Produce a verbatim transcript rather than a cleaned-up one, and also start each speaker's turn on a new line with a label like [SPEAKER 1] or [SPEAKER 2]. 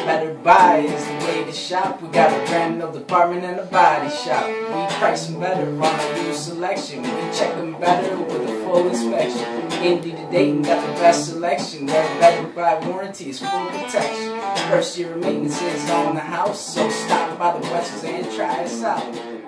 [SPEAKER 1] Better buy is the way to shop. We got a brand new department and a body shop. We price them better on our new selection. We check them better with a full inspection. Indy to Dayton got the best selection. Their Better Buy warranty is full protection. First year of maintenance is on the house, so stop by the Wetzel's and try us out.